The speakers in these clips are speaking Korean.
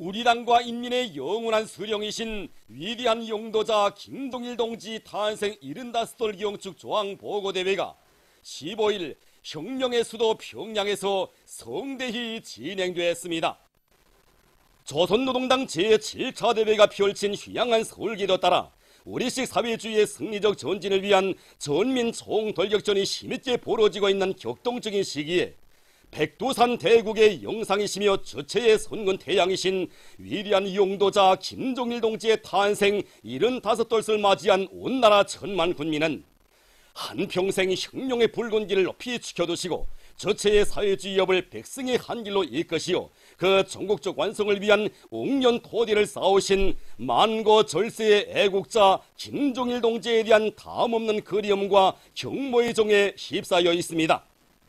우리 당과 인민의 영원한 수령이신 위대한 용도자 김동일 동지 탄생 75돌 기용축 조항 보고대회가 15일 혁명의 수도 평양에서 성대히 진행됐습니다. 조선노동당 제7차 대회가 펼친 휘황한 서울기도 따라 우리식 사회주의의 승리적 전진을 위한 전민 총돌격전이 힘있게 벌어지고 있는 격동적인 시기에 백두산 대국의 영상이시며 주체의 선군 태양이신 위대한 용도자 김종일 동지의 탄생 75돌을 맞이한 온 나라 천만 국민은 한평생 혁명의 붉은길을 높이 지켜두시고 주체의 사회주의업을 백성의 한길로 이끄시어 그 전국적 완성을 위한 옥년 토대를 쌓으신 만고 절세의 애국자 김종일 동지에 대한 다음없는 그리움과 경모의 정에 휩싸여 있습니다.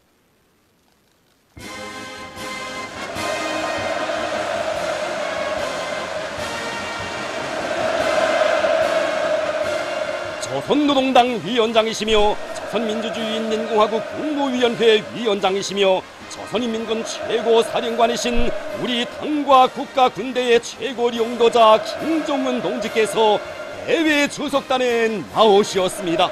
조선노동당 위원장이시며 조선민주주의인민공화국 국무위원회 위원장이시며 조선인민군 최고사령관이신 우리 당과 국가 군대의 최고 용도자 김정은 동지께서 대회 주석단에 나오시었습니다.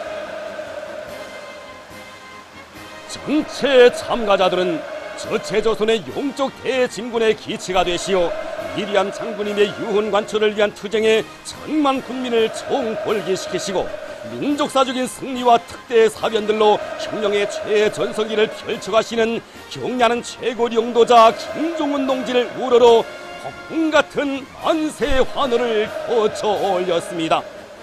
전체 참가자들은 저체조선의 영적 대진군의 기치가 되시어 위대한 장군님의 유훈 관철을 위한 투쟁에 천만 국민을 총궐기시키시고 민족사적인 승리와 특대 사변들로 혁명의 최전성기를 펼쳐가시는 경례하는 최고 용도자 김종은 동지를 우러러 폭풍같은 만세 환호를 거쳐 올렸습니다.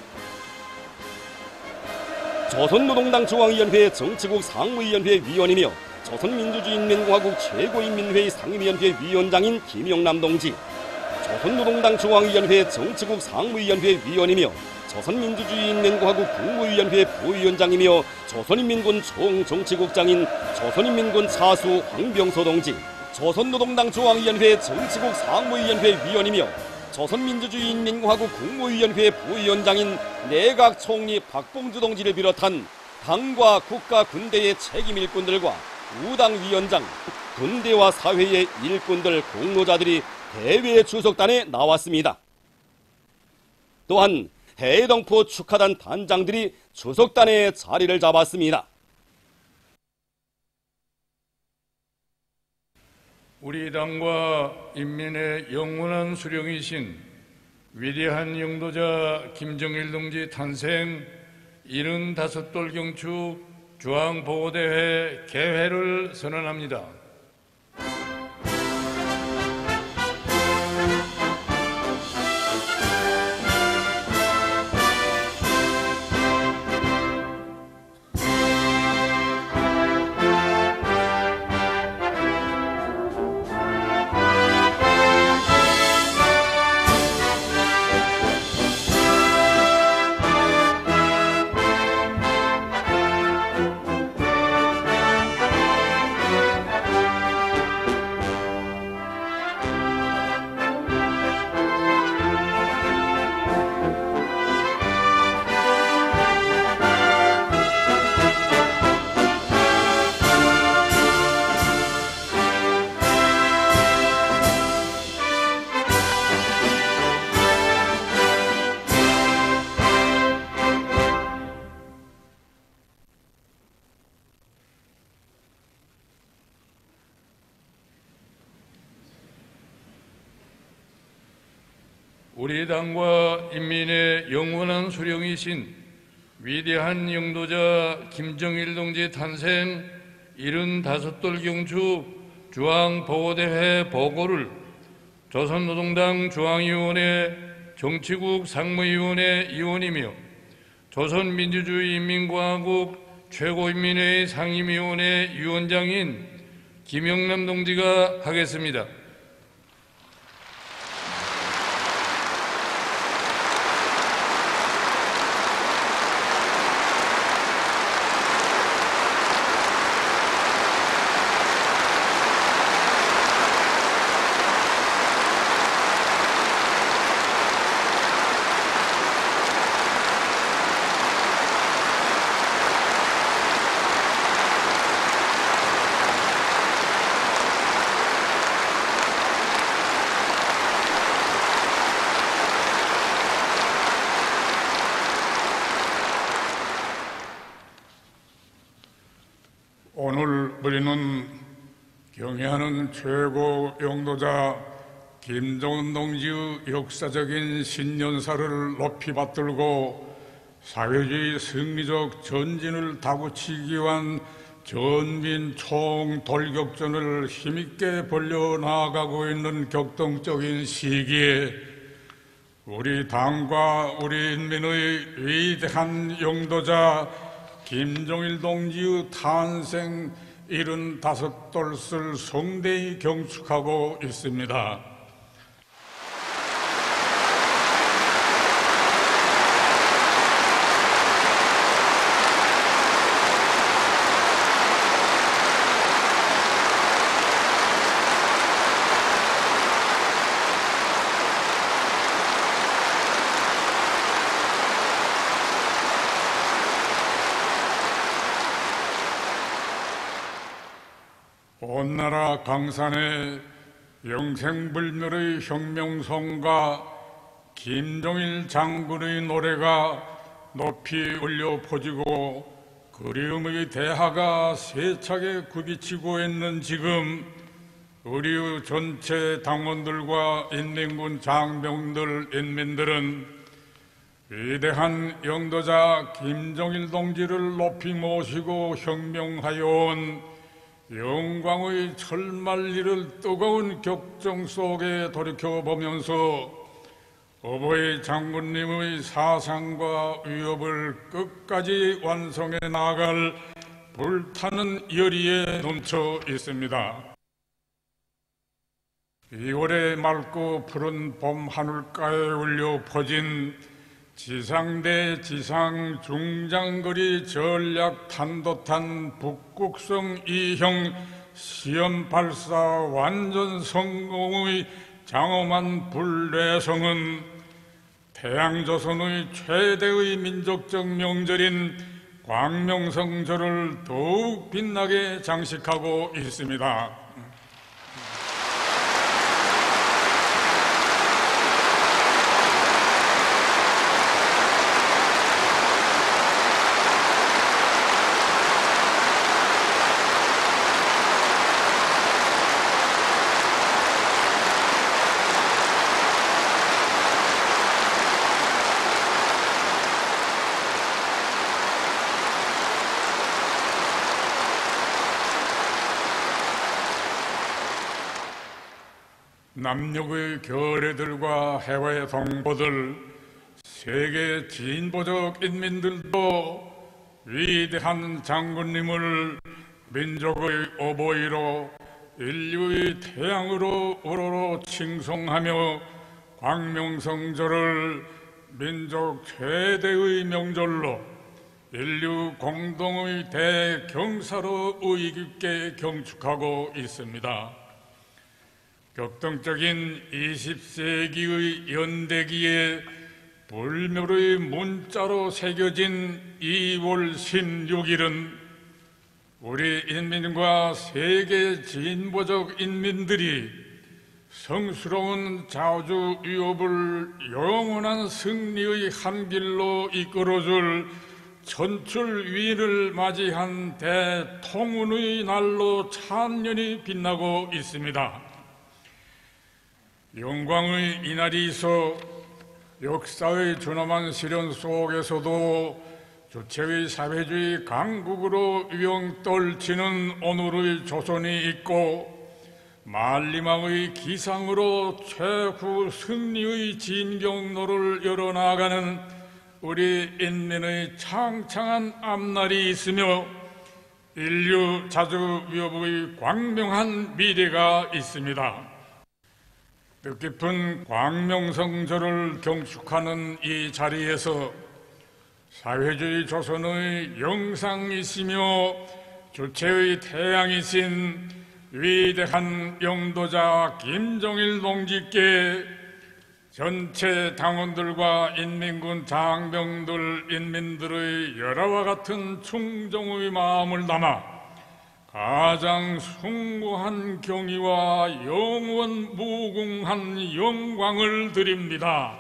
조선노동당 중앙위원회 정치국 상무위원회 위원이며 조선민주주의인민공화국 최고인민회의 상임위원회 위원장인 김영남 동지, 조선노동당 중앙위원회 정치국 상무위원회 위원이며 조선민주주의인민공화국 국무위원회 부위원장이며 조선인민군 총정치국장인 조선인민군 차수 황병서 동지, 조선노동당 중앙위원회 정치국 상무위원회 위원이며 조선민주주의인민공화국 국무위원회 부위원장인 내각총리 박봉주 동지를 비롯한 당과 국가 군대의 책임 일꾼들과 우당 위원장, 군대와 사회의 일꾼들, 공로자들이 대회 주석단에 나왔습니다. 또한 해동포 축하단 단장들이 주석단에 자리를 잡았습니다. 우리 당과 인민의 영원한 수령이신 위대한 용도자 김정일 동지 탄생 75돌 경축 중앙보고대회 개회를 선언합니다. 우리 당과 인민의 영원한 수령이신 위대한 용도자 김정일 동지 탄생 75돌 경축 중앙보고대회 보고를 조선노동당 중앙위원회 정치국 상무위원회 위원이며 조선민주주의인민공화국 최고인민회의 상임위원회 위원장인 김영남 동지가 하겠습니다. 우리는 경애하는 최고 영도자 김정은 동지의 역사적인 신년사를 높이 받들고 사회주의 승리적 전진을 다구치기 위한 전민 총돌격전을 힘있게 벌려나가고 있는 격동적인 시기에 우리 당과 우리 인민의 위대한 영도자 김정일 동지의 탄생 75돌을 성대히 경축하고 있습니다. 온 나라 강산에 영생불멸의 혁명송가 김정일 장군의 노래가 높이 울려 퍼지고 그리움의 대하가 세차게 굽이치고 있는 지금 우리의 전체 당원들과 인민군 장병들, 인민들은 위대한 영도자 김정일 동지를 높이 모시고 혁명하여 온 영광의 철만리를 뜨거운 격정 속에 돌이켜보면서 어버이 장군님의 사상과 위협을 끝까지 완성해 나갈 불타는 열의에 넘쳐 있습니다. 2월의 맑고 푸른 봄 하늘가에 울려 퍼진 지상 대 지상 중장거리 전략 탄도탄 북극성 2형 시험 발사 완전 성공의 장엄한 불례성은 태양조선의 최대의 민족적 명절인 광명성절을 더욱 빛나게 장식하고 있습니다. 남녘의 결애들과 해외 동포들, 세계 진보적 인민들도 위대한 장군님을 민족의 어버이로 인류의 태양으로 우러러 칭송하며 광명성절을 민족 최대의 명절로 인류 공동의 대경사로 의의 깊게 경축하고 있습니다. 격동적인 20세기의 연대기에 불멸의 문자로 새겨진 2월 16일은 우리 인민과 세계 진보적 인민들이 성스러운 자주 위협을 영원한 승리의 한 길로 이끌어줄 천출위인을 맞이한 대통운의 날로 찬연히 빛나고 있습니다. 영광의 이날이 있어 역사의 준엄한 시련 속에서도 주체의 사회주의 강국으로 위용떨치는 오늘의 조선이 있고 만리망의 기상으로 최후 승리의 진경로를 열어나가는 우리 인민의 창창한 앞날이 있으며 인류 자주위협의 광명한 미래가 있습니다. 뜻깊은 광명성절을 경축하는 이 자리에서 사회주의 조선의 영상이시며 주체의 태양이신 위대한 영도자 김정일 동지께 전체 당원들과 인민군 장병들, 인민들의 열화와 같은 충정의 마음을 담아 가장 숭고한 경의와 영원 무궁한 영광을 드립니다.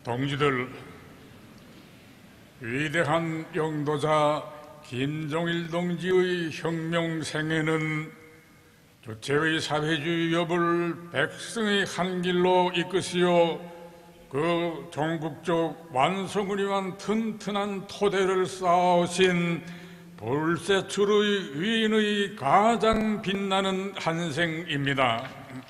동지들, 위대한 영도자 김종일 동지의 혁명 생애는 주체의 사회주의 위협을 백성의 한 길로 이끄시어 그 종국적 완성을 위한 튼튼한 토대를 쌓아오신 불세출의 위인의 가장 빛나는 한생입니다.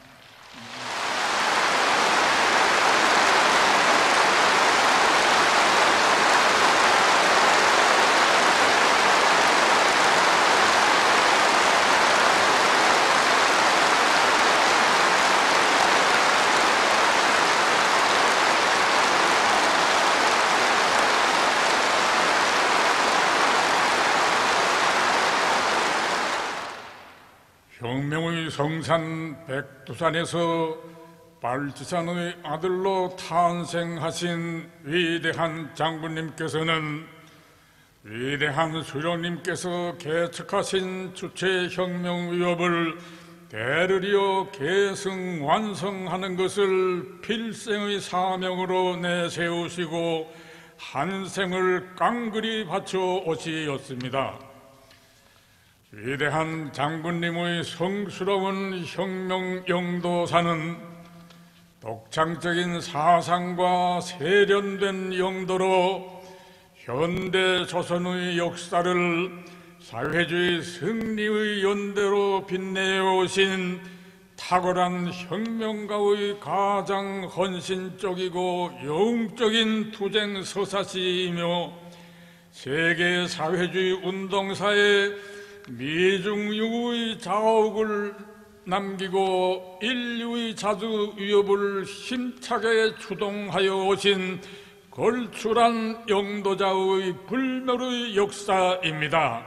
혁명의 성산 백두산에서 발지산의 아들로 탄생하신 위대한 장군님께서는 위대한 수령님께서 개척하신 주체혁명 위협을 대를 이어 계승 완성하는 것을 필생의 사명으로 내세우시고 한 생을 깡그리 바쳐 오시었습니다. 위대한 장군님의 성스러운 혁명 영도사는 독창적인 사상과 세련된 영도로 현대 조선의 역사를 사회주의 승리의 연대로 빛내오신 탁월한 혁명가의 가장 헌신적이고 영웅적인 투쟁 서사시이며 세계 사회주의 운동사에 미중유의 자옥을 남기고 인류의 자주 위협을 힘차게 주동하여 오신 걸출한 영도자의 불멸의 역사입니다.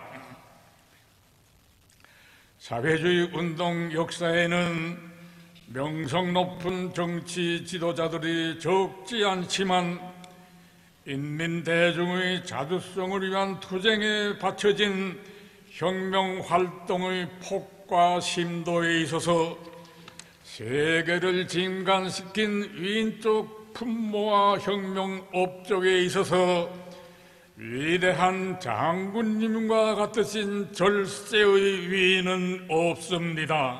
사회주의 운동 역사에는 명성 높은 정치 지도자들이 적지 않지만 인민 대중의 자주성을 위한 투쟁에 바쳐진 혁명 활동의 폭과 심도에 있어서 세계를 진간시킨 위인적 품모와 혁명 업적에 있어서 위대한 장군님과 같으신 절세의 위인은 없습니다.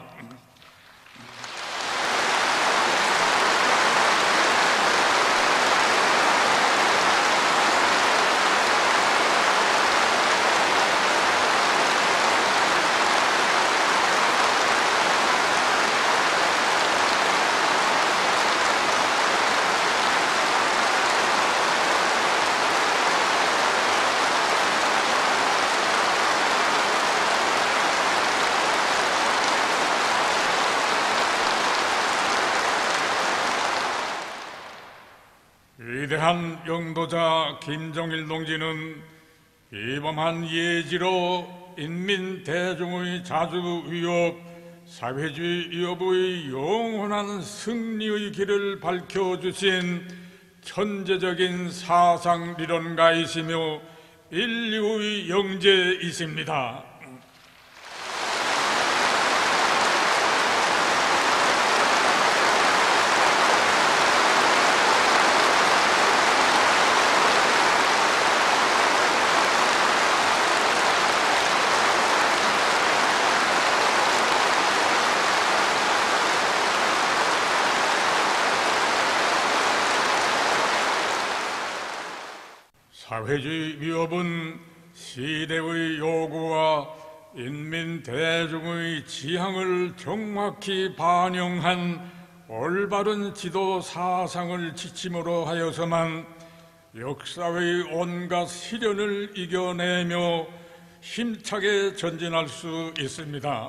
위대한 영도자 김종일 동지는 비범한 예지로 인민 대중의 자주 위협, 사회주의 위협의 영원한 승리의 길을 밝혀주신 천재적인 사상리론가이시며 인류의 영재이십니다. 사회주의 위협은 시대의 요구와 인민 대중의 지향을 정확히 반영한 올바른 지도 사상을 지침으로 하여서만 역사의 온갖 시련을 이겨내며 힘차게 전진할 수 있습니다.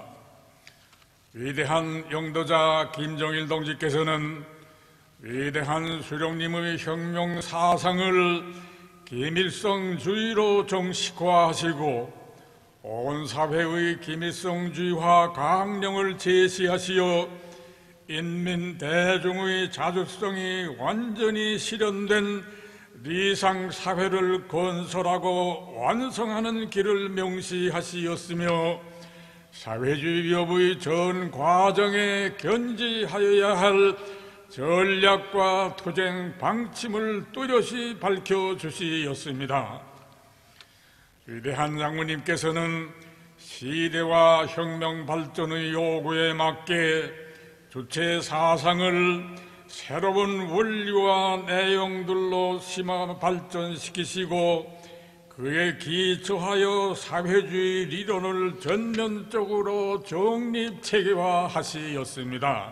위대한 영도자 김종일 동지께서는 위대한 수령님의 혁명 사상을 김일성주의로 정식화하시고 온 사회의 김일성주의화 강령을 제시하시어 인민 대중의 자주성이 완전히 실현된 리상 사회를 건설하고 완성하는 길을 명시하시었으며 사회주의 위협의 전 과정에 견지하여야 할 전략과 투쟁 방침을 뚜렷이 밝혀주시었습니다. 위대한 장군님께서는 시대와 혁명 발전의 요구에 맞게 주체 사상을 새로운 원리와 내용들로 심화 발전시키시고 그에 기초하여 사회주의理論을 전면적으로 정립 체계화하시었습니다.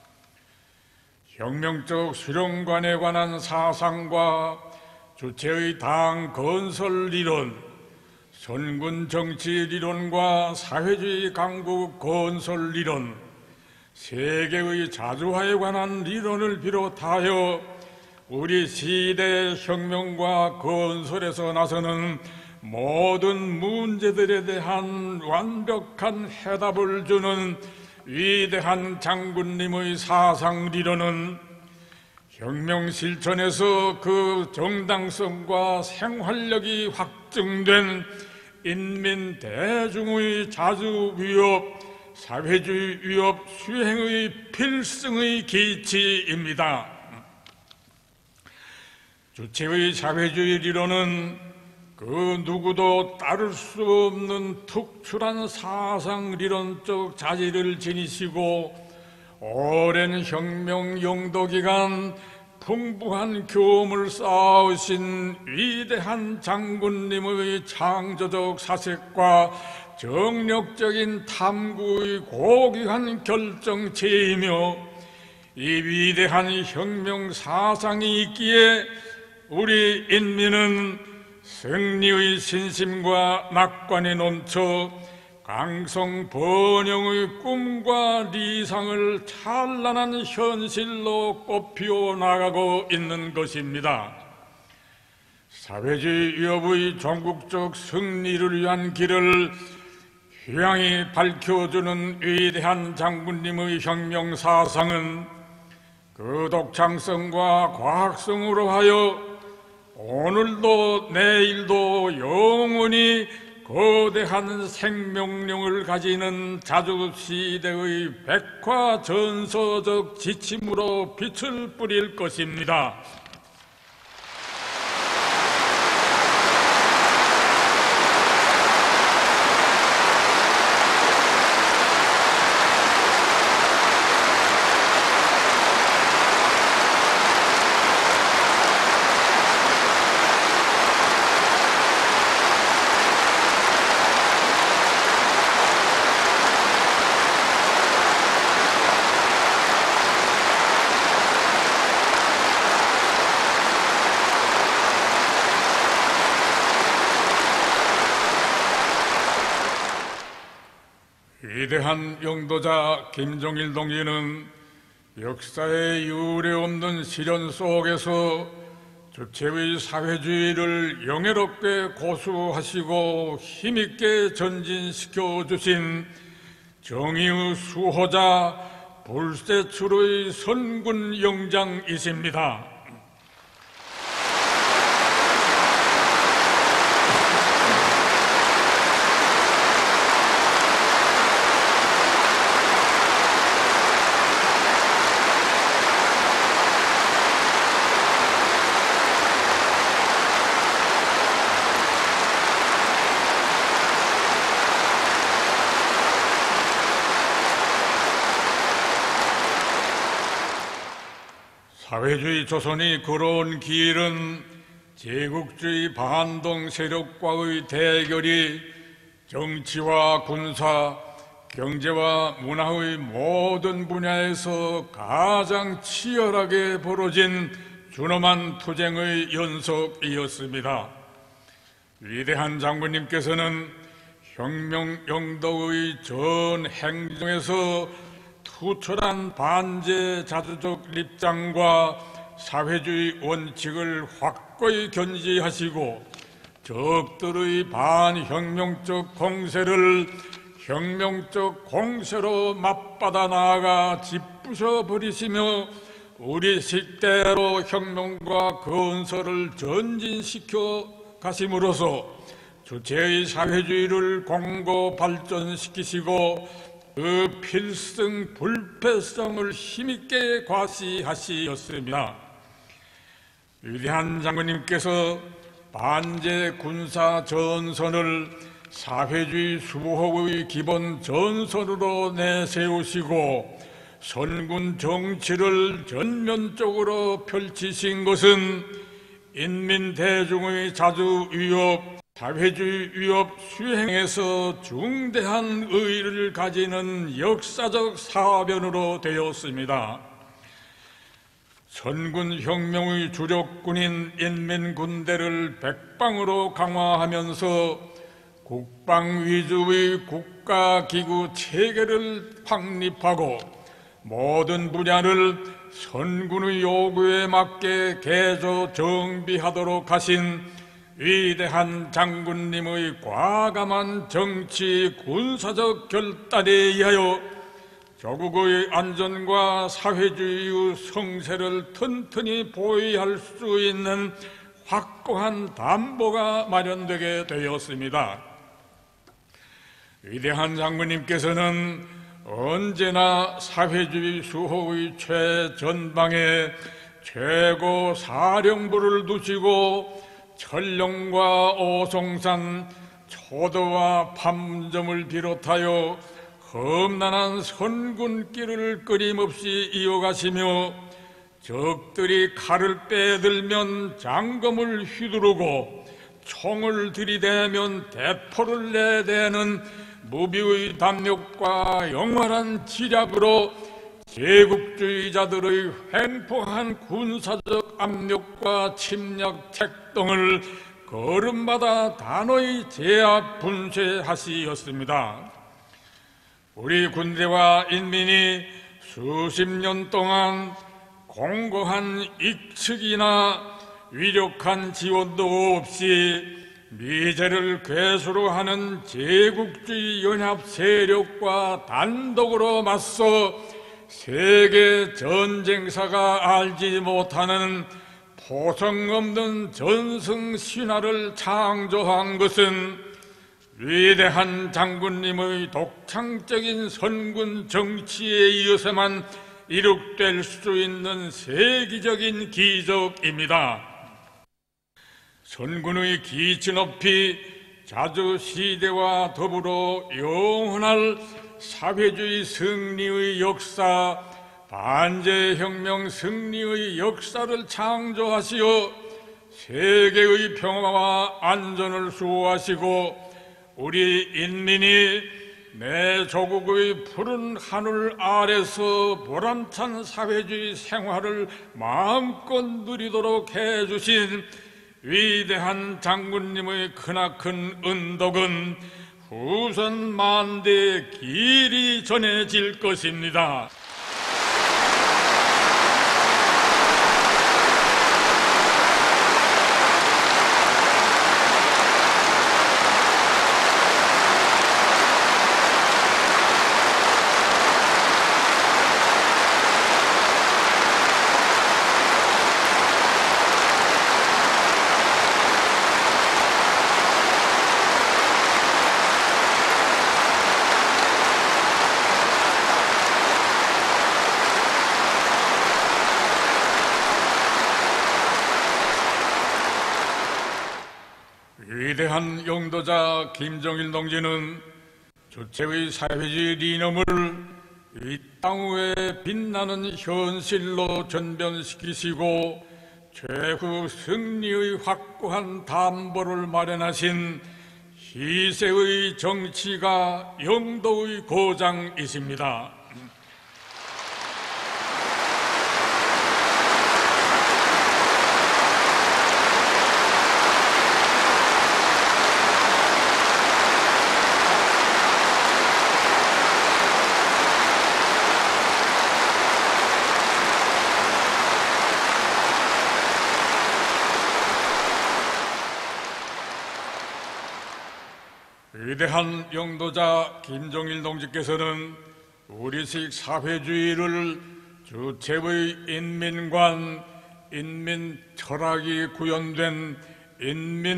혁명적 수령관에 관한 사상과 주체의 당 건설理論, 선군 정치理論과 사회주의 강국 건설理論, 세계의 자주화에 관한理論을 비롯하여 우리 시대 혁명과 건설에서 나서는 모든 문제들에 대한 완벽한 해답을 주는 위대한 장군님의 사상리론은 혁명 실천에서 그 정당성과 생활력이 확증된 인민 대중의 자주 위협, 사회주의 위협 수행의 필승의 기치입니다. 주체의 사회주의理論은 그 누구도 따를 수 없는 특출한 사상리론적 자질을 지니시고 오랜 혁명 용도 기간 풍부한 교훈을 쌓으신 위대한 장군님의 창조적 사색과 정력적인 탐구의 고귀한 결정체이며 이 위대한 혁명 사상이 있기에 우리 인민은 승리의 신심과 낙관에 넘쳐 강성 번영의 꿈과理想을 찬란한 현실로 꽃피워 나가고 있는 것입니다. 사회주의 위협의 전국적 승리를 위한 길을 휴양히 밝혀주는 위대한 장군님의 혁명 사상은 그 독창성과 과학성으로 하여 오늘도 내일도 영원히 거대한 생명력을 가지는 자주시대의 백화전서적 지침으로 빛을 뿌릴 것입니다. 위대한 영도자 김정일 동지는 역사의 유례없는 시련 속에서 주체의 사회주의를 영예롭게 고수하시고 힘있게 전진시켜 주신 정의의 수호자 불세출의 선군 영장이십니다. 사회주의 조선이 걸어온 길은 제국주의 반동 세력과의 대결이 정치와 군사, 경제와 문화의 모든 분야에서 가장 치열하게 벌어진 준엄한 투쟁의 연속이었습니다. 위대한 장군님께서는 혁명 영도의 전 행정에서 투철한 반제 자주적 입장과 사회주의 원칙을 확고히 견지하시고 적들의 반혁명적 공세를 혁명적 공세로 맞받아 나아가 짓부셔버리시며 우리 식대로 혁명과 건설을 전진시켜 가심으로써 주체의 사회주의를 공고 발전시키시고 그 필승 불패성을 힘있게 과시하시었습니다. 위대한 장군님께서 반제 군사 전선을 사회주의 수호의 기본 전선으로 내세우시고 선군 정치를 전면적으로 펼치신 것은 인민 대중의 자주 위협, 사회주의 위협 수행에서 중대한 의의를 가지는 역사적 사변으로 되었습니다. 선군혁명의 주력군인 인민군대를 백방으로 강화하면서 국방 위주의 국가기구 체계를 확립하고 모든 분야를 선군의 요구에 맞게 개조 정비하도록 하신 위대한 장군님의 과감한 정치 군사적 결단에 의하여 조국의 안전과 사회주의의 성세를 튼튼히 보위할 수 있는 확고한 담보가 마련되게 되었습니다. 위대한 장군님께서는 언제나 사회주의 수호의 최전방에 최고 사령부를 두시고 천령과 오송산, 초도와 판문점을 비롯하여 험난한 선군길을 끊임없이 이어가시며 적들이 칼을 빼들면 장검을 휘두르고 총을 들이대면 대포를 내대는 무비의 담력과 영원한 지략으로 제국주의자들의 횡포한 군사적 압력과 침략 택동을 걸음마다 단호히 제압 분쇄하시었습니다. 우리 군대와 인민이 수십 년 동안 공고한 익측이나 위력한 지원도 없이 미제를 괴수로 하는 제국주의 연합 세력과 단독으로 맞서 세계 전쟁사가 알지 못하는 포성 없는 전승 신화를 창조한 것은 위대한 장군님의 독창적인 선군 정치에 이어서만 이룩될 수 있는 세기적인 기적입니다. 선군의 기치 높이 자주 시대와 더불어 영원할 사회주의 승리의 역사, 반제혁명 승리의 역사를 창조하시어 세계의 평화와 안전을 수호하시고 우리 인민이 내 조국의 푸른 하늘 아래서 보람찬 사회주의 생활을 마음껏 누리도록 해주신 위대한 장군님의 크나큰 은덕은 후손 만대에 길이 전해질 것입니다. 위대한 영도자 김정일 동지는 주체의 사회주의 리념을 이 땅 위에 빛나는 현실로 전변시키시고 최후 승리의 확고한 담보를 마련하신 희세의 정치가 영도의 고장이십니다. 위대한 영도자 김정일 동지께서는 우리식 사회주의를 주체의 인민관, 인민 철학이 구현된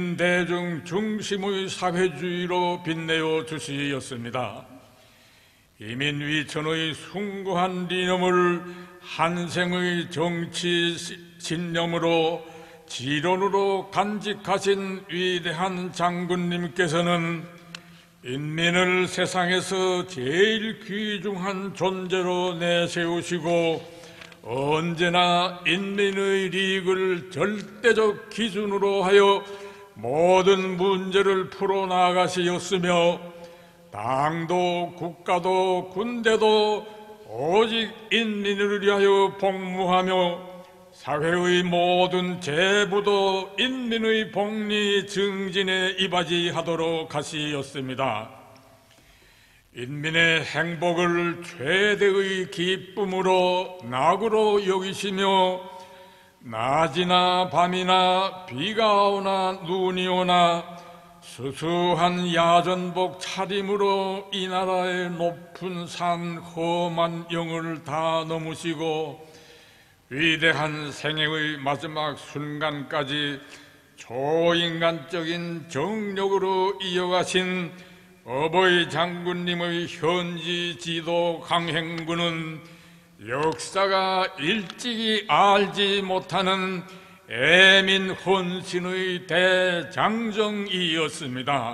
인민대중 중심의 사회주의로 빛내어 주시었습니다. 이민위천의 숭고한 리념을 한생의 정치 신념으로 지론으로 간직하신 위대한 장군님께서는 인민을 세상에서 제일 귀중한 존재로 내세우시고 언제나 인민의利益을 절대적 기준으로 하여 모든 문제를 풀어나가시었으며 당도 국가도 군대도 오직 인민을 위하여 복무하며 사회의 모든 재부도 인민의 복리 증진에 이바지하도록 하시었습니다. 인민의 행복을 최대의 기쁨으로 낙으로 여기시며 낮이나 밤이나 비가 오나 눈이 오나 수수한 야전복 차림으로 이 나라의 높은 산 험한 영을 다 넘으시고 위대한 생애의 마지막 순간까지 초인간적인 정력으로 이어가신 어버이 장군님의 현지 지도 강행군은 역사가 일찍이 알지 못하는 애민 헌신의 대장정이었습니다.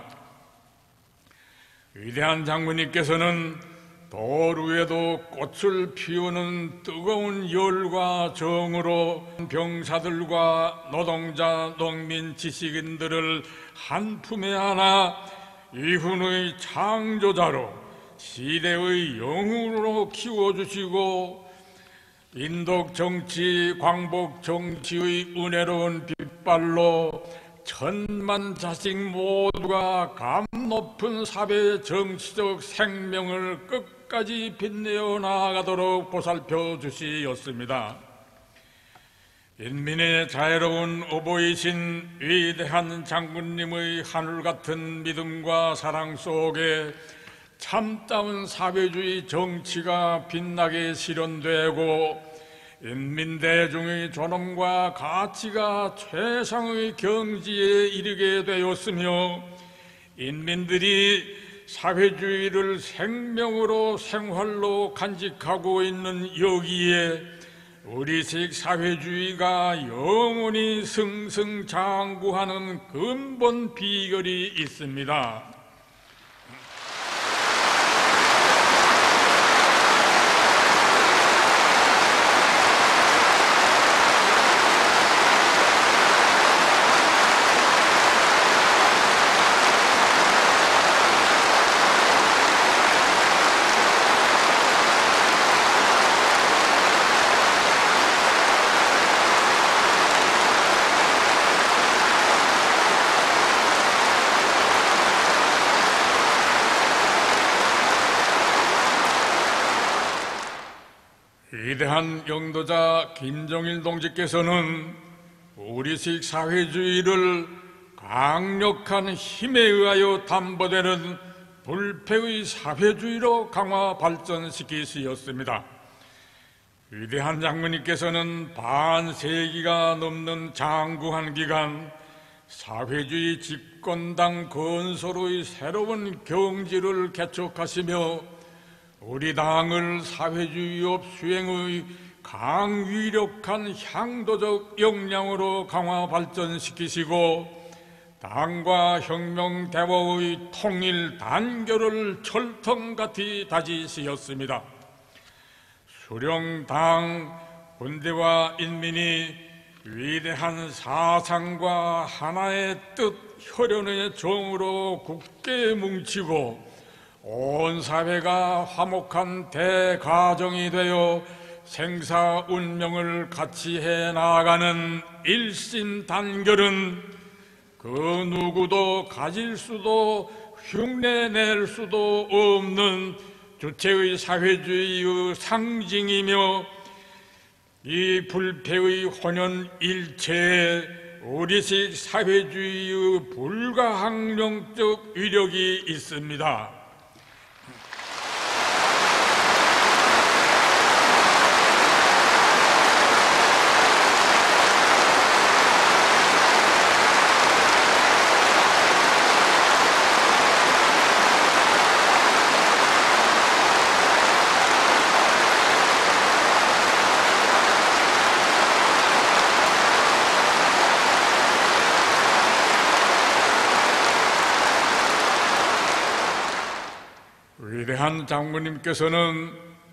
위대한 장군님께서는 도루에도 꽃을 피우는 뜨거운 열과 정으로 병사들과 노동자, 농민, 지식인들을 한 품에 안아 이훈의 창조자로 시대의 영웅으로 키워주시고 인독 정치, 광복 정치의 은혜로운 빛발로 천만 자식 모두가 감 높은 사회의 정치적 생명을 끝까지 빛내어 나아가도록 보살펴 주시었습니다. 인민의 자유로운 어버이신 위대한 장군님의 하늘같은 믿음과 사랑 속에 참다운 사회주의 정치가 빛나게 실현되고 인민대중의 존엄과 가치가 최상의 경지에 이르게 되었으며 인민들이 사회주의를 생명으로 생활로 간직하고 있는 여기에 우리식 사회주의가 영원히 승승장구하는 근본 비결이 있습니다. 위대한 영도자 김정일 동지께서는 우리식 사회주의를 강력한 힘에 의하여 담보되는 불패의 사회주의로 강화 발전시키시었습니다. 위대한 장군님께서는 반세기가 넘는 장구한 기간 사회주의 집권당 건설의 새로운 경지를 개척하시며 우리 당을 사회주의업 수행의 강위력한 향도적 역량으로 강화 발전시키시고 당과 혁명대화의 통일 단결을 철통같이 다지시었습니다. 수령당, 군대와 인민이 위대한 사상과 하나의 뜻, 혈연의 정으로 굳게 뭉치고 온 사회가 화목한 대가정이 되어 생사 운명을 같이 해나가는 일심단결은 그 누구도 가질 수도 흉내낼 수도 없는 주체의 사회주의의 상징이며 이 불패의 혼연일체에 우리식 사회주의의 불가항력적 위력이 있습니다. 위대한 장군님께서는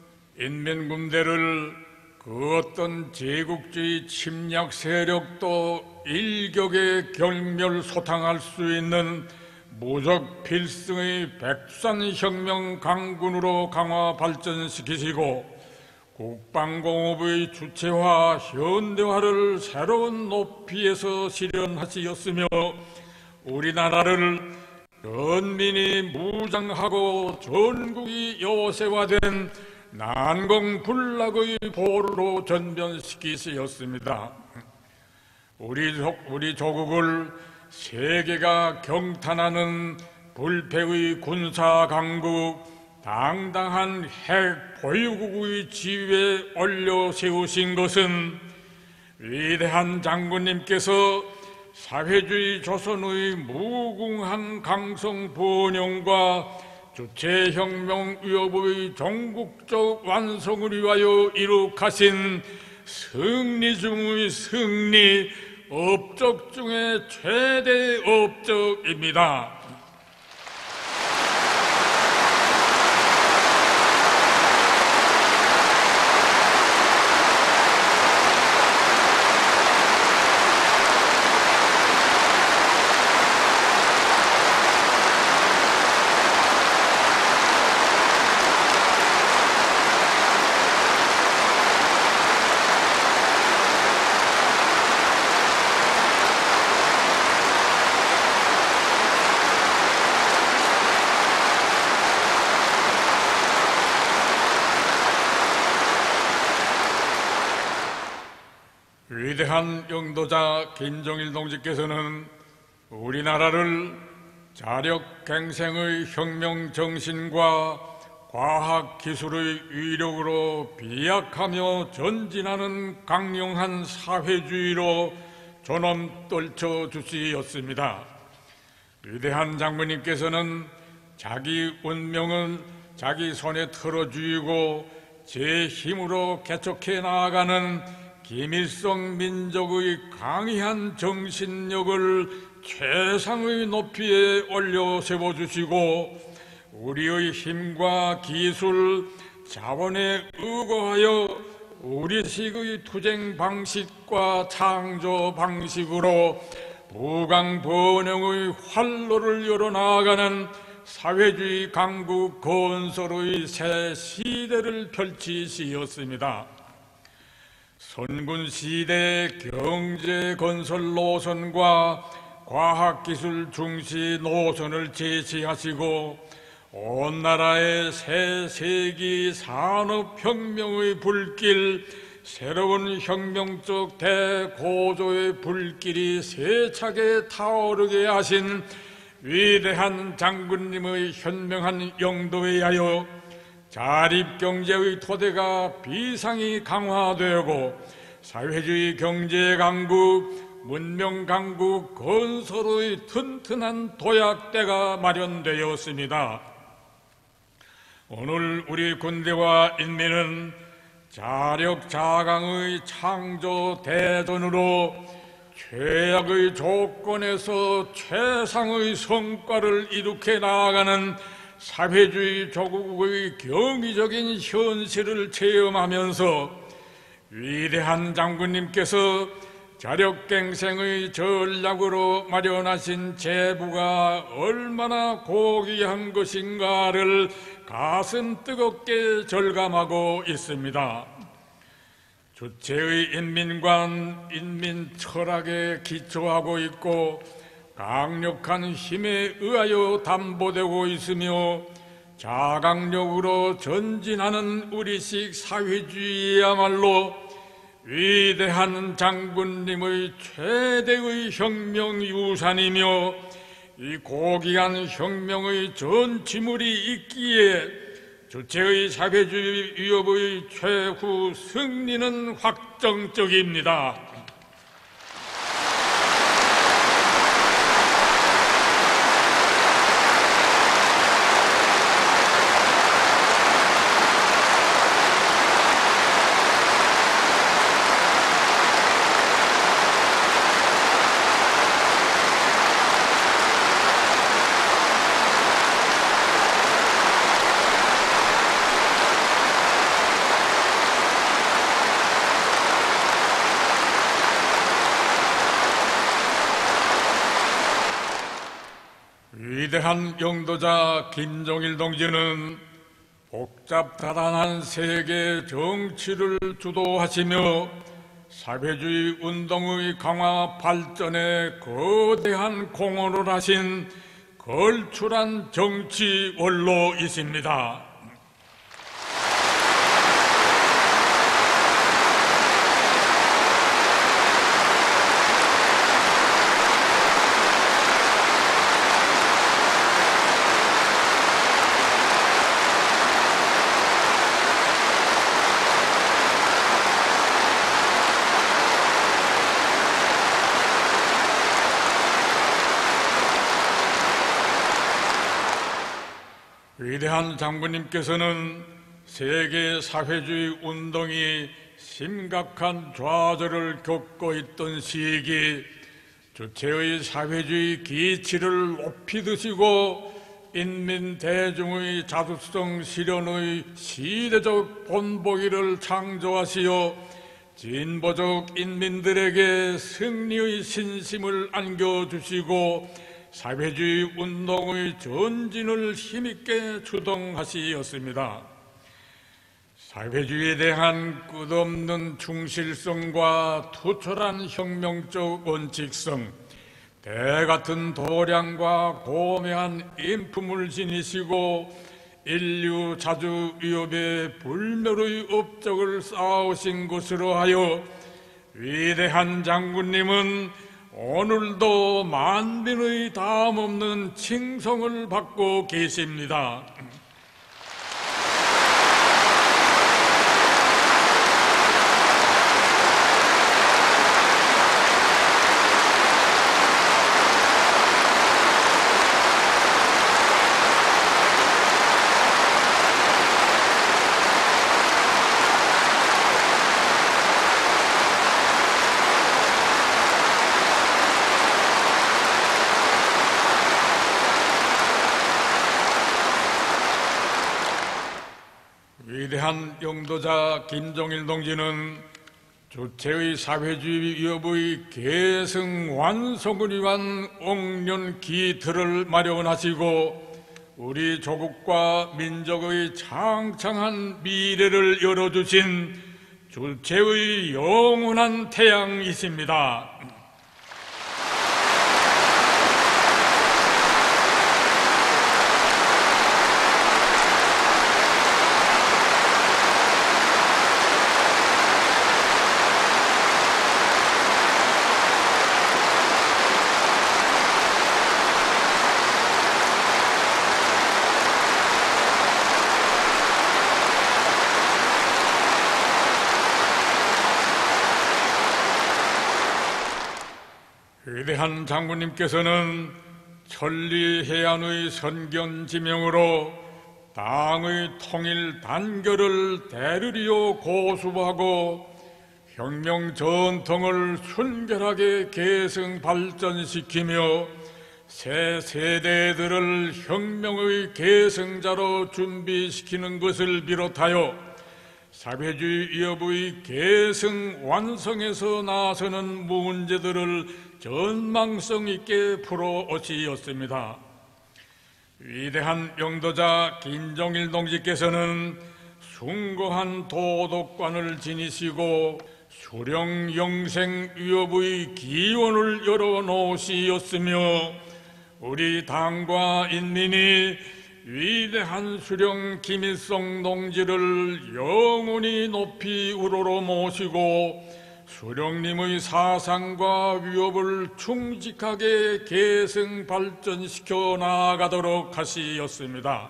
인민군대를 그 어떤 제국주의 침략 세력도 일격에 경멸소탕할 수 있는 무적 필승의 백두산혁명 강군으로 강화 발전시키시고 국방공업의 주체화 현대화를 새로운 높이에서 실현하시었으며 우리나라를 전민이 무장하고 전국이 요새화된 난공불락의 보루로 전변시키시었습니다. 우리 조국을 세계가 경탄하는 불패의 군사강국, 당당한 핵 보유국의 지위에 올려 세우신 것은 위대한 장군님께서 사회주의 조선의 무궁한 강성 번영과 주체혁명 위협의 종국적 완성을 위하여 이룩하신 승리 중의 승리, 업적 중의 최대 업적입니다. 위대한 영도자 김정일 동지께서는 우리나라를 자력갱생의 혁명 정신과 과학기술의 위력으로 비약하며 전진하는 강력한 사회주의로 존엄 떨쳐 주시었습니다. 위대한 장군님께서는 자기 운명은 자기 손에 털어쥐고 제 힘으로 개척해 나아가는 김일성 민족의 강의한 정신력을 최상의 높이에 올려 세워주시고 우리의 힘과 기술, 자원에 의거하여 우리식의 투쟁 방식과 창조 방식으로 부강번영의 활로를 열어나가는 사회주의 강국 건설의 새 시대를 펼치시었습니다. 선군시대 경제 건설 노선과 과학기술 중시 노선을 제시하시고 온 나라의 새 세기 산업혁명의 불길, 새로운 혁명적 대고조의 불길이 세차게 타오르게 하신 위대한 장군님의 현명한 영도에 하여 자립경제의 토대가 비상이 강화되고 사회주의 경제 강국, 문명 강국 건설의 튼튼한 도약대가 마련되었습니다. 오늘 우리 군대와 인민은 자력자강의 창조 대전으로 최악의 조건에서 최상의 성과를 이룩해 나아가는 사회주의 조국의 경이적인 현실을 체험하면서 위대한 장군님께서 자력갱생의 전략으로 마련하신 제부가 얼마나 고귀한 것인가를 가슴 뜨겁게 절감하고 있습니다. 주체의 인민관, 인민 철학에 기초하고 있고 강력한 힘에 의하여 담보되고 있으며 자강력으로 전진하는 우리식 사회주의야말로 위대한 장군님의 최대의 혁명 유산이며 이 고귀한 혁명의 전지물이 있기에 주체의 사회주의 위협의 최후 승리는 확정적입니다. 위대한 영도자 김정일 동지는 복잡다단한 세계 정치를 주도하시며 사회주의 운동의 강화 발전에 거대한 공헌을 하신 걸출한 정치 원로이십니다. 위대한 장군님께서는 세계 사회주의 운동이 심각한 좌절을 겪고 있던 시기 주체의 사회주의 기치를 높이 드시고 인민 대중의 자주성 실현의 시대적 본보기를 창조하시어 진보적 인민들에게 승리의 신심을 안겨주시고 사회주의 운동의 전진을 힘있게 주동하시었습니다. 사회주의에 대한 끝없는 충실성과 투철한 혁명적 원칙성, 대같은 도량과 고매한 인품을 지니시고 인류 자주 위협의 불멸의 업적을 쌓으신 것으로 하여 위대한 장군님은 오늘도 만민의 다함없는 칭송을 받고 계십니다. 위대한 영도자 김정일 동지는 주체의 사회주의 위협의 계승 완성을 위한 옥년 기틀을 마련하시고 우리 조국과 민족의 창창한 미래를 열어주신 주체의 영원한 태양이십니다. 위대한 장군님께서는 천리해안의 선견지명으로 땅의 통일 단결을 대르리오 고수하고 혁명 전통을 순결하게 계승 발전시키며 새 세대들을 혁명의 계승자로 준비시키는 것을 비롯하여 사회주의 위협의 계승 완성에서 나서는 문제들을 전망성 있게 풀어오시었습니다. 위대한 영도자 김정일 동지께서는 숭고한 도덕관을 지니시고 수령 영생 위협의 기원을 열어놓으시었으며 우리 당과 인민이 위대한 수령 김일성 동지를 영원히 높이 우러러 모시고 수령님의 사상과 위협을 충직하게 계승 발전시켜 나아가도록 하시었습니다.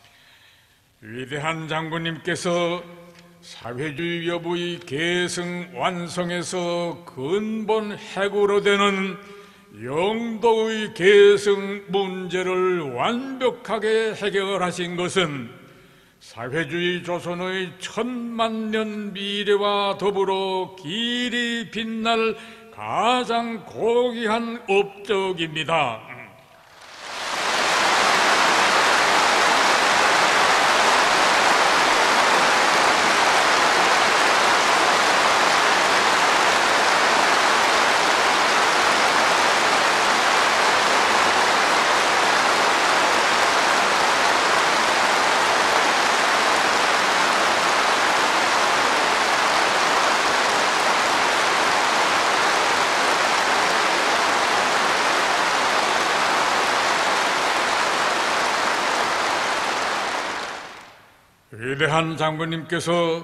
위대한 장군님께서 사회주의 위협의 계승 완성에서 근본 핵으로 되는 영도의 계승 문제를 완벽하게 해결하신 것은 사회주의 조선의 천만년 미래와 더불어 길이 빛날 가장 고귀한 업적입니다. 위대한 장군님께서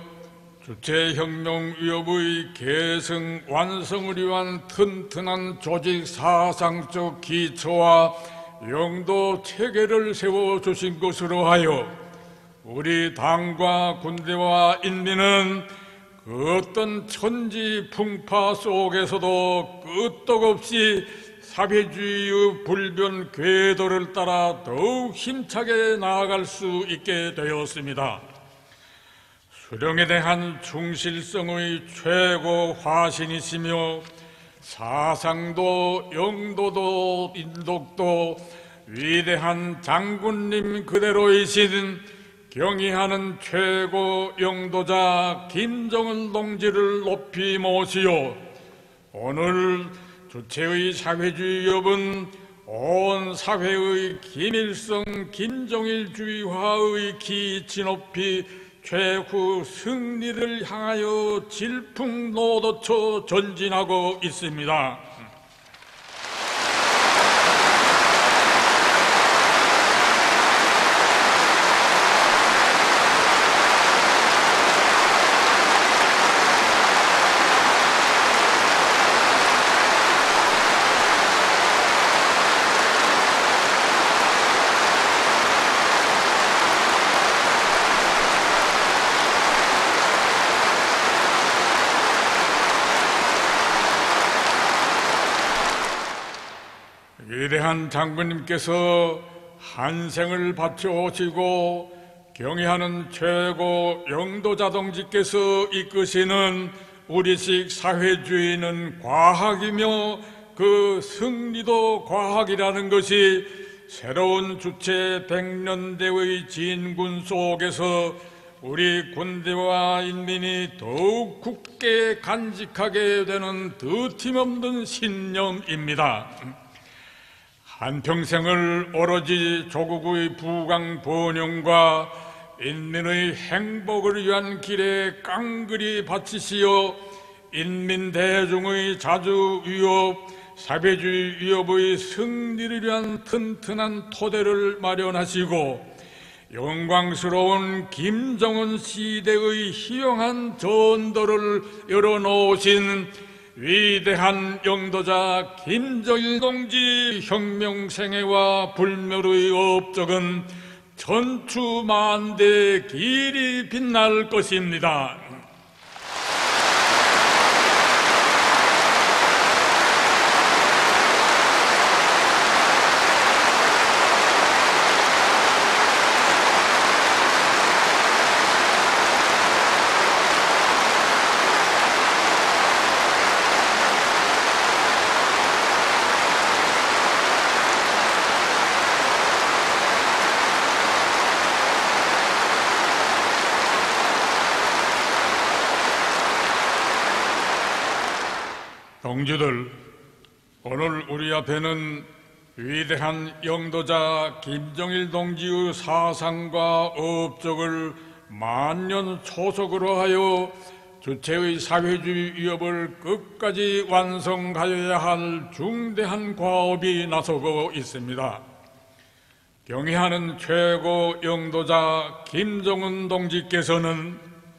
주체혁명위협의 계승 완성을 위한 튼튼한 조직 사상적 기초와 영도 체계를 세워주신 것으로 하여 우리 당과 군대와 인민은 그 어떤 천지 풍파 속에서도 끄떡없이 사회주의의 불변 궤도를 따라 더욱 힘차게 나아갈 수 있게 되었습니다. 수령에 대한 충실성의 최고 화신이시며 사상도 영도도 인독도 위대한 장군님 그대로이신 경의하는 최고 영도자 김정은 동지를 높이 모시어 오늘 주체의 사회주의협은 온 사회의 김일성 김정일주의화의 기치 높이 최후 승리를 향하여 질풍노도쳐 전진하고 있습니다. 위대한 장군님께서 한 생을 바쳐오시고 경의하는 최고 영도자 동지께서 이끄시는 우리식 사회주의는 과학이며 그 승리도 과학이라는 것이 새로운 주체 100년대의 진군 속에서 우리 군대와 인민이 더욱 굳게 간직하게 되는 드팀없는 신념입니다. 한평생을 오로지 조국의 부강 번영과 인민의 행복을 위한 길에 깡그리 바치시어 인민 대중의 자주 위협, 사회주의 위협의 승리를 위한 튼튼한 토대를 마련하시고 영광스러운 김정은 시대의 희영한 전도를 열어놓으신 위대한 영도자 김정일 동지 혁명생애와 불멸의 업적은 천추만대 길이 빛날 것입니다. 동지들, 오늘 우리 앞에는 위대한 영도자 김정일 동지의 사상과 업적을 만년 초석으로 하여 주체의 사회주의 위협을 끝까지 완성하여야 할 중대한 과업이 나서고 있습니다. 경의하는 최고 영도자 김정은 동지께서는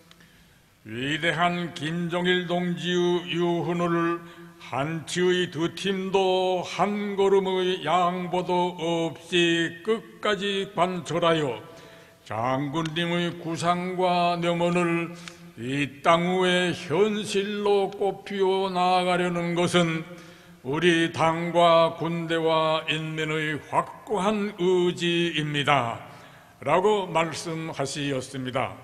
위대한 김정일 동지의 유훈을 한치의 드팀도 한 걸음의 양보도 없이 끝까지 관철하여 장군님의 구상과 명언을 이 땅 위에 현실로 꽃피워 나아가려는 것은 우리 당과 군대와 인민의 확고한 의지입니다. 라고 말씀하시었습니다.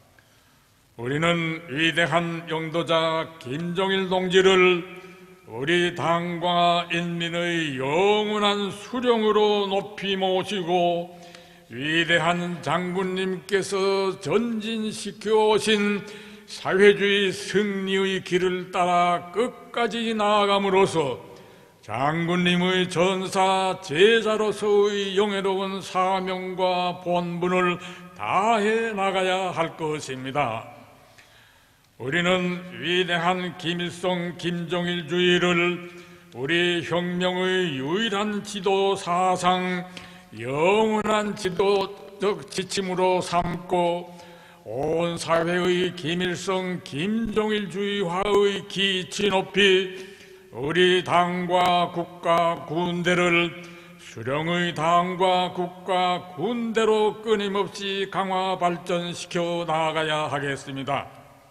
우리는 위대한 영도자 김정일 동지를 우리 당과 인민의 영원한 수령으로 높이 모시고 위대한 장군님께서 전진시켜 오신 사회주의 승리의 길을 따라 끝까지 나아감으로써 장군님의 전사 제자로서의 영예로운 사명과 본분을 다해 나가야 할 것입니다. 우리는 위대한 김일성 김정일주의를 우리 혁명의 유일한 지도 사상, 영원한 지도적 지침으로 삼고 온 사회의 김일성 김정일주의화의 기치 높이 우리 당과 국가 군대를 수령의 당과 국가 군대로 끊임없이 강화 발전시켜 나가야 하겠습니다.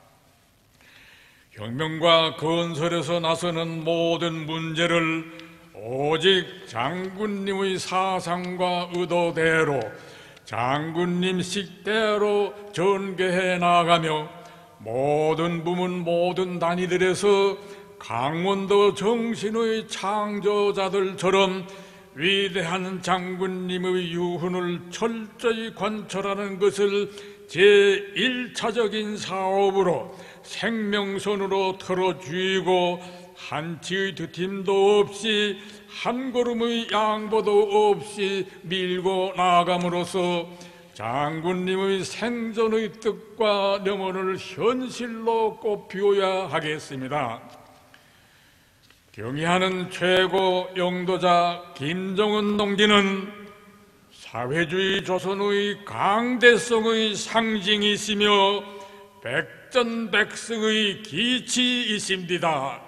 혁명과 건설에서 나서는 모든 문제를 오직 장군님의 사상과 의도대로 장군님 식대로 전개해 나가며 모든 부문 모든 단위들에서 강원도 정신의 창조자들처럼 위대한 장군님의 유훈을 철저히 관철하는 것을 제1차적인 사업으로 생명선으로 털어쥐고 한치의 뒤팀도 없이 한 걸음의 양보도 없이 밀고 나아감으로써 장군님의 생전의 뜻과 명언을 현실로 꽃피워야 하겠습니다. 경의하는 최고 영도자 김정은 동지는 사회주의 조선의 강대성의 상징이시며 백전백승의 기치이십니다.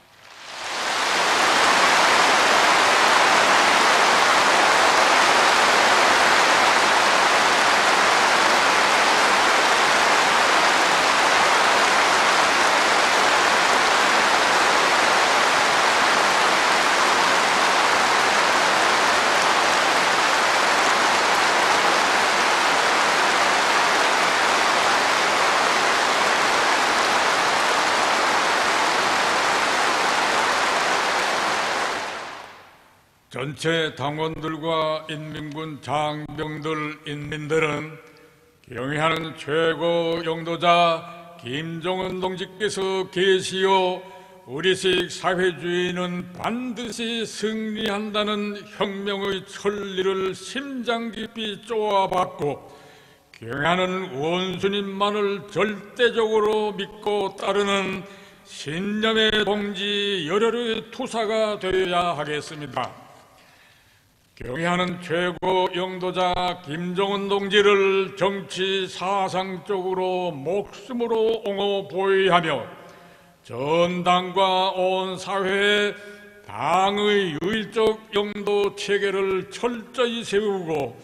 전체 당원들과 인민군 장병들, 인민들은 경의하는 최고 영도자 김정은 동지께서 계시어 우리식 사회주의는 반드시 승리한다는 혁명의 천리를 심장 깊이 쪼아받고 경의하는 원수님만을 절대적으로 믿고 따르는 신념의 동지 열혈의 투사가 되어야 하겠습니다. 경의하는 최고 영도자 김정은 동지를 정치 사상적으로 목숨으로 옹호 보위하며 전 당과 온 사회에 당의 유일적 영도 체계를 철저히 세우고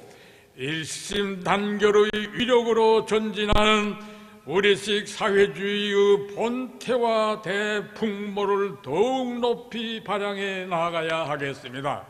일심단결의 위력으로 전진하는 우리식 사회주의의 본태와 대풍모를 더욱 높이 발扬해 나가야 하겠습니다.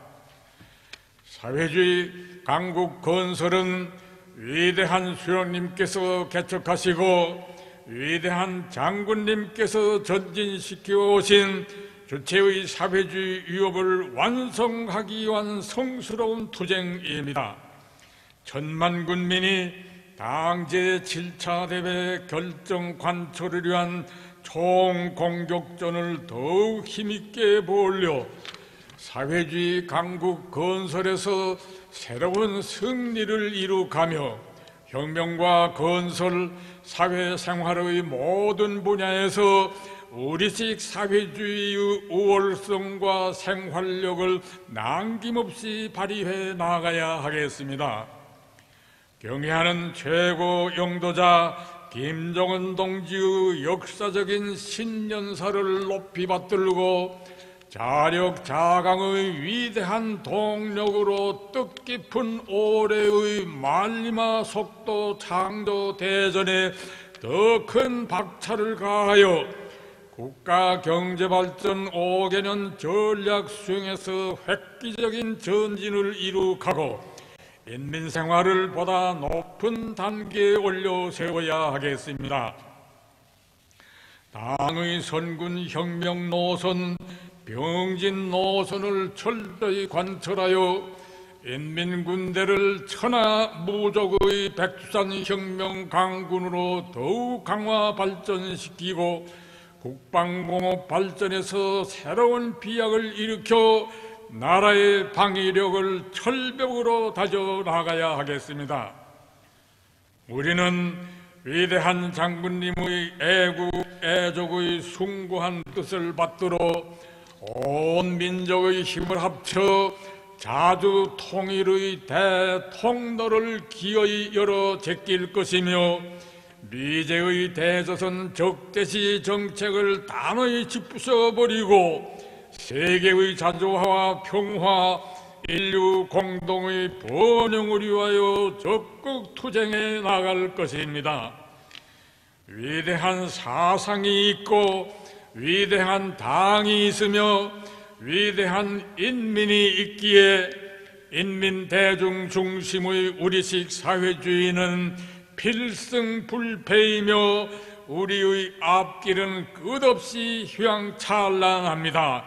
사회주의 강국 건설은 위대한 수령님께서 개척하시고 위대한 장군님께서 전진시켜 오신 주체의 사회주의 위협을 완성하기 위한 성스러운 투쟁입니다. 천만 군민이 당 제7차 대회 결정 관철을 위한 총공격전을 더욱 힘있게 벌려 사회주의 강국 건설에서 새로운 승리를 이룩하며 혁명과 건설, 사회생활의 모든 분야에서 우리식 사회주의의 우월성과 생활력을 남김없이 발휘해 나가야 하겠습니다. 경의하는 최고 영도자 김정은 동지의 역사적인 신년사를 높이 받들고 자력 자강의 위대한 동력으로 뜻깊은 올해의 만리마 속도 창조 대전에 더 큰 박차를 가하여 국가 경제발전 5개년 전략 수행에서 획기적인 전진을 이룩하고 인민생활을 보다 높은 단계에 올려 세워야 하겠습니다. 당의 선군 혁명 노선, 병진 노선을 철저히 관철하여 인민군대를 천하무적의 백두산 혁명 강군으로 더욱 강화 발전시키고 국방공업 발전에서 새로운 비약을 일으켜 나라의 방위력을 철벽으로 다져나가야 하겠습니다. 우리는 위대한 장군님의 애국, 애족의 숭고한 뜻을 받들어 온 민족의 힘을 합쳐 자주 통일의 대통로를 기어이 열어 제낄 것이며 미제의 대조선 적대시 정책을 단호히 짚부숴버리고 세계의 자주화와 평화, 인류 공동의 번영을 위하여 적극 투쟁해 나갈 것입니다. 위대한 사상이 있고 위대한 당이 있으며 위대한 인민이 있기에 인민 대중 중심의 우리식 사회주의는 필승불패이며 우리의 앞길은 끝없이 휘황찬란합니다.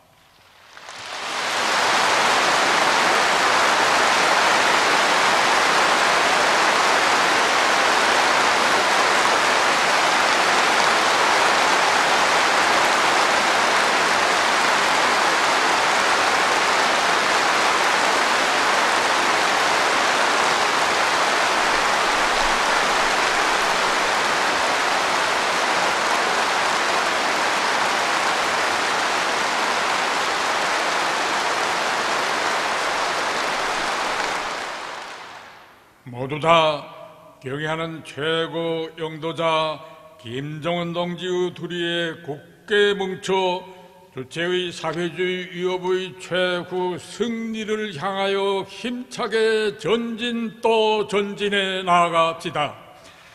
모두 다 경애하는 최고 영도자 김정은 동지의 둘이에 굳게 뭉쳐 주체의 사회주의 위협의 최후 승리를 향하여 힘차게 전진 또 전진해 나아갑시다.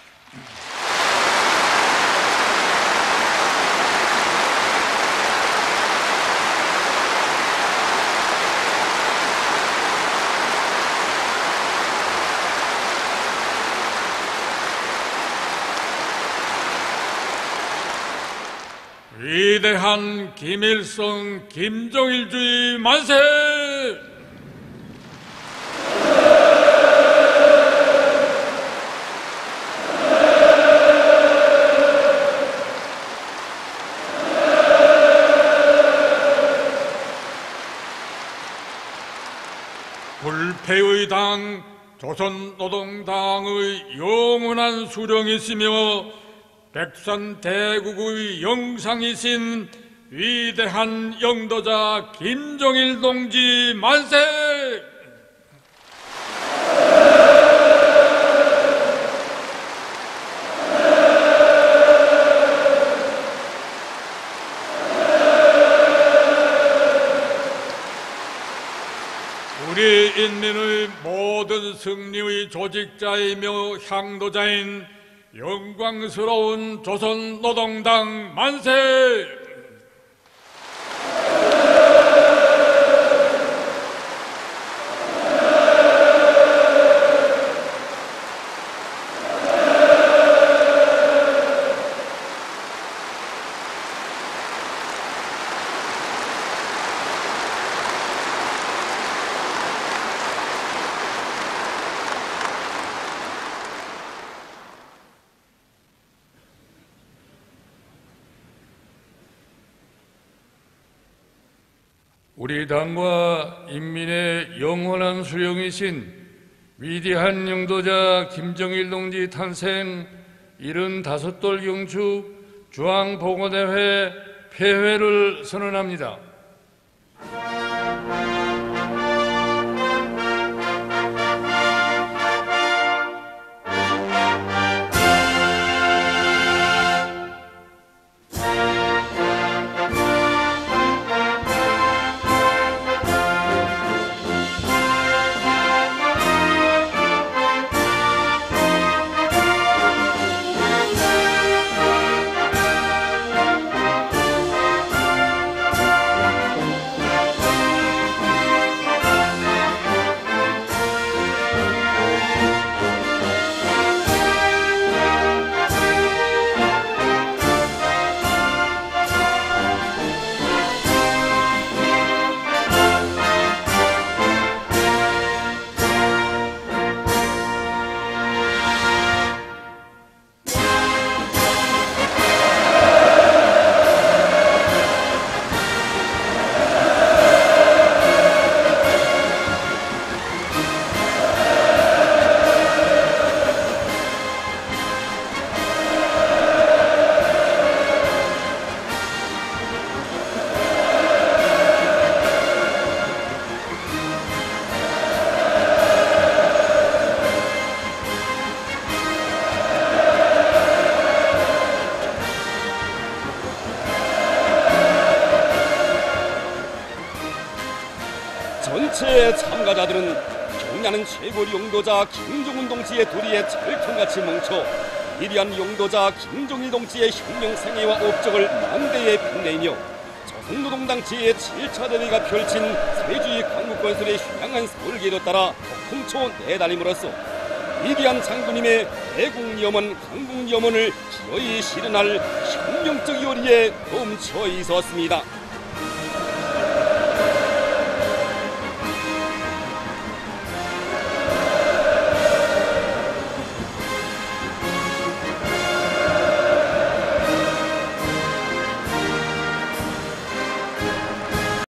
위대한 김일성 김정일주의 만세! 불패의 당 조선노동당의 영원한 수령이시며 백두산 대국의 영상이신 위대한 영도자 김정일 동지 만세! 우리 인민의 모든 승리의 조직자이며 향도자인 영광스러운 조선노동당 만세! 우리 당과 인민의 영원한 수령이신 위대한 영도자 김정일 동지 탄생 75돌 경축 중앙보고대회 폐회를 선언합니다. 전체 참가자들은 경야는 최고 용도자 김종운 동지의 도리에 철통같이 뭉쳐 위대한 용도자 김종일 동지의 혁명 생애와 업적을 만대에 빛내며 조선노동당 제7차 대회가 펼친 사회주의 강국건설의 휴양한 설계로 따라 덕홍초 내다림으로써 위대한 장군님의 대국염원 강국염원을 기어이 실현할 혁명적 요리에 멈춰 있었습니다.